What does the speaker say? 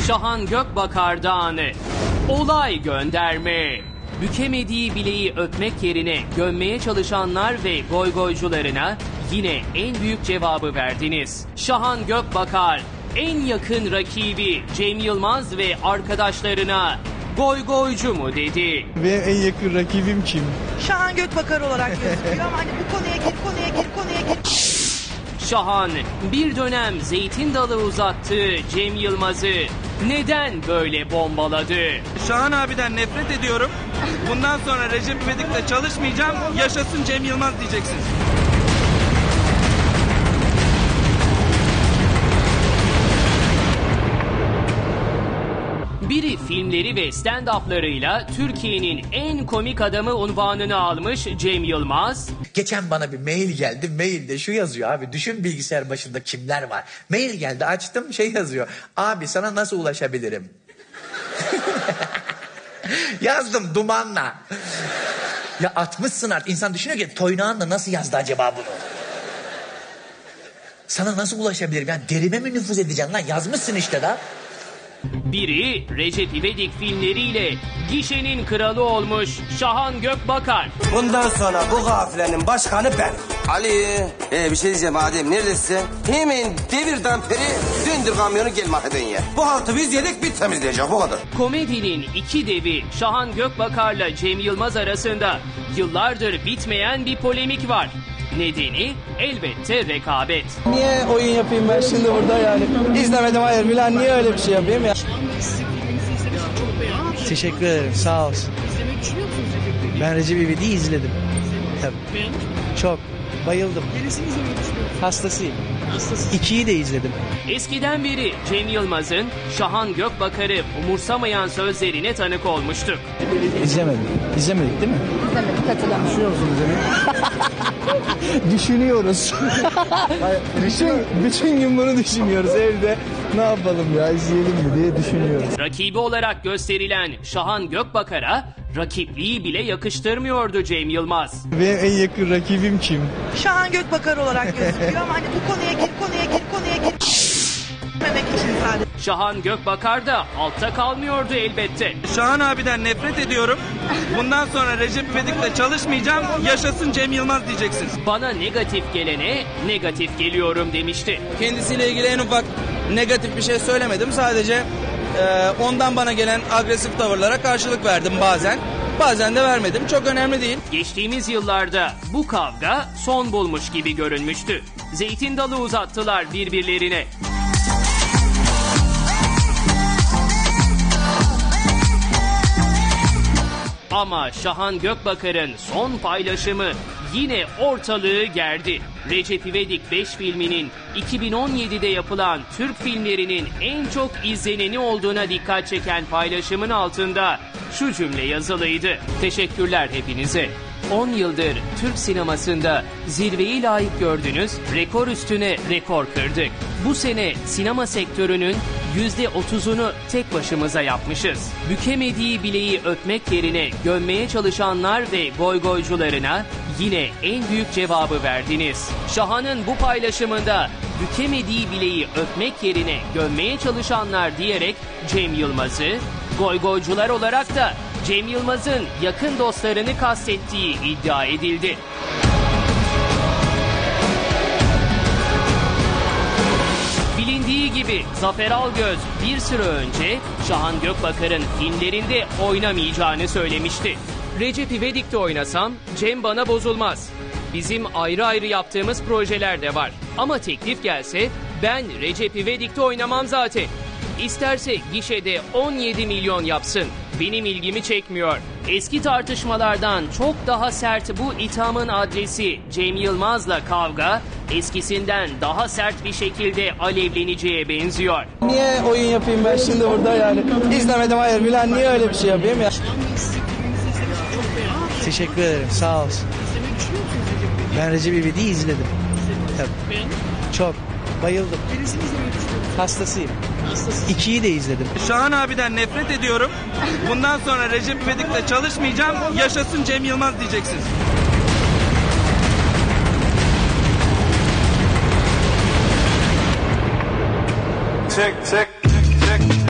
Şahan Gökbakar anı. Olay gönderme. Bükemediği bileği öpmek yerine gömmeye çalışanlar ve goygoycularına yine en büyük cevabı verdiniz. Şahan Gökbakar en yakın rakibi Cem Yılmaz ve arkadaşlarına goygoycu mu dedi? Ve en yakın rakibim kim? Şahan Gökbakar olarak gözüküyor ama hani bu konuya gir. Şahan bir dönem zeytin dalı uzattığı Cem Yılmaz'ı neden böyle bombaladı? Şahan abiden nefret ediyorum. Bundan sonra Recep İvedik'le çalışmayacağım. Yaşasın Cem Yılmaz diyeceksiniz. Biri filmleri ve stand-up'larıyla Türkiye'nin en komik adamı unvanını almış Cem Yılmaz. Geçen bana bir mail geldi. Mailde şu yazıyor abi. Düşün bilgisayar başında kimler var. Mail geldi, açtım, şey yazıyor. Abi sana nasıl ulaşabilirim? Yazdım dumanla. Ya atmışsın artık. İnsan düşünüyor ki toynağınla nasıl yazdı acaba bunu? Sana nasıl ulaşabilirim? Yani derime mi nüfuz edeceksin lan? Yazmışsın işte da. Biri Recep İvedik filmleriyle gişenin kralı olmuş Şahan Gökbakar. Bundan sonra bu kafilenin başkanı ben. Ali, bir şey diyeceğim Adem, neredesin? Hemen devir damperi, döndür kamyonu gel Makedonya'ya. Bu haltı biz yedik, bir temizleyeceğiz, bu kadar. Komedinin iki devi Şahan Gökbakar'la Cem Yılmaz arasında yıllardır bitmeyen bir polemik var. Nedeni elbette rekabet. Niye oyun yapayım ben şimdi burada yani? İzlemedim, hayır Milan, niye öyle bir şey yapayım ya? Teşekkür ederim, sağ olsun. Ben Recep İvedik'i izledim. Tabii. Çok. Bayıldım. Hastasıyım. 2'yi de izledim. Eskiden beri Cem Yılmaz'ın Şahan Gökbakar'ı umursamayan sözlerine tanık olmuştuk. İzlemedim. İzlemedik değil mi? İzlemedik, katılamıyorum. Düşünüyor musun Düşünüyoruz. bütün gün bunu düşünüyoruz evde. Ne yapalım ya, izleyelim mi diye düşünüyoruz. Rakibi olarak gösterilen Şahan Gökbakar'a rakipliği bile yakıştırmıyordu Cem Yılmaz. Ve en yakın rakibim kim? Şahan Gökbakar olarak gözüküyor ama hani bu konuya gir. Demek için sadece. Şahan Gökbakar da altta kalmıyordu elbette. Şahan abiden nefret ediyorum. Bundan sonra Recep İvedik'le çalışmayacağım. Yaşasın Cem Yılmaz diyeceksiniz. Bana negatif gelene negatif geliyorum demişti. Kendisiyle ilgili en ufak negatif bir şey söylemedim. Sadece ondan bana gelen agresif tavırlara karşılık verdim bazen. Bazen de vermedim. Çok önemli değil. Geçtiğimiz yıllarda bu kavga son bulmuş gibi görünmüştü. Zeytin dalı uzattılar birbirlerine. Ama Şahan Gökbakar'ın son paylaşımı yine ortalığı gerdi. Recep İvedik 5 filminin 2017'de yapılan Türk filmlerinin en çok izleneni olduğuna dikkat çeken paylaşımın altında şu cümle yazılıydı. Teşekkürler hepinize. 10 yıldır Türk sinemasında zirveyi layık gördünüz, rekor üstüne rekor kırdık. Bu sene sinema sektörünün %30'unu tek başımıza yapmışız. Bükemediği bileği öpmek yerine gömmeye çalışanlar ve goygoycularına yine en büyük cevabı verdiniz. Şahan'ın bu paylaşımında bükemediği bileği öpmek yerine gömmeye çalışanlar diyerek Cem Yılmaz'ı, goygoycular olarak da Cem Yılmaz'ın yakın dostlarını kastettiği iddia edildi. Bilindiği gibi Zafer Algöz bir süre önce Şahan Gökbakar'ın filmlerinde oynamayacağını söylemişti. Recep İvedik'te oynasam Cem bana bozulmaz. Bizim ayrı ayrı yaptığımız projeler de var. Ama teklif gelse ben Recep İvedik'te oynamam zaten. İsterse gişede 17 milyon yapsın. Benim ilgimi çekmiyor. Eski tartışmalardan çok daha sert bu ithamın adresi Cem Yılmaz'la kavga eskisinden daha sert bir şekilde alevleneceğe benziyor. Niye oyun yapayım ben şimdi burada yani? İzlemedim, hayır Milan, niye öyle bir şey yapayım ya? Teşekkür ederim, sağ olsun. Ben Recep İvedik'i izledim. Tabii. Çok. Bayıldım. Hastasıyım. 2'yi de izledim. Şahan abiden nefret ediyorum. Bundan sonra Recep İvedik'le çalışmayacağım. Yaşasın Cem Yılmaz diyeceksiniz. Çek.